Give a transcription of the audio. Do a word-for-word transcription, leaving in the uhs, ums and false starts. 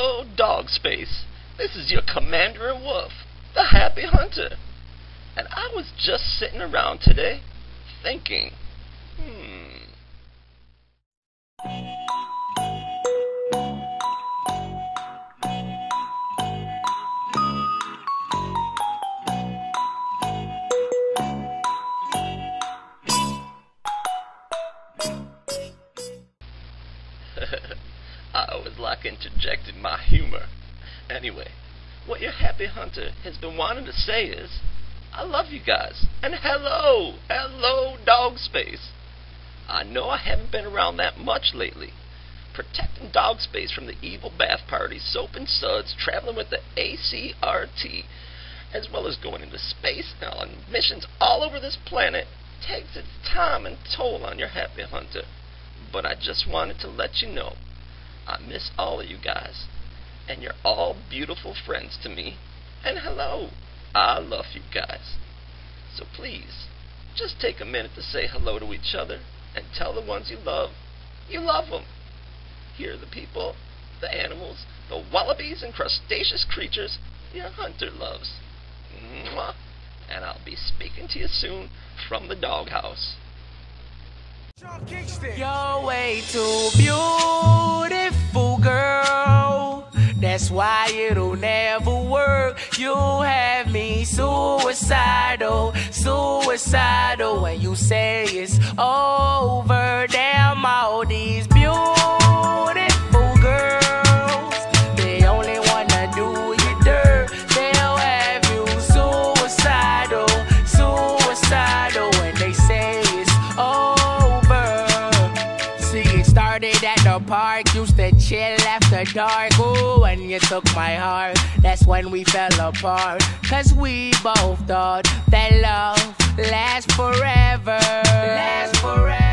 hello, dog space. This is your Commander Wolf, the Happy Hunter. And I was just sitting around today, thinking, hmm. I was like interjecting my humor. Anyway, what your Happy Hunter has been wanting to say is, I love you guys, and hello, hello dog space. I know I haven't been around that much lately, protecting dog space from the evil bath parties, soap and suds, traveling with the A C R T, as well as going into space and on missions all over this planet, takes its time and toll on your Happy Hunter. But I just wanted to let you know, I miss all of you guys, and you're all beautiful friends to me, and hello, I love you guys. So please, just take a minute to say hello to each other, and tell the ones you love, you love them. Here are the people, the animals, the wallabies and crustaceous creatures your hunter loves. Mwah. And I'll be speaking to you soon from the doghouse. You're way too beautiful, girl. That's why it'll never work. You have me suicidal, suicidal. When you say it's over, damn all these beautiful girls, they only wanna do you dirt. They'll have you suicidal, suicidal. When they say it's over. See, it started at the park, used to chill after dark. Ooh, when you took my heart, that's when we fell apart. Cause we both thought that love lasts forever. Lasts forever.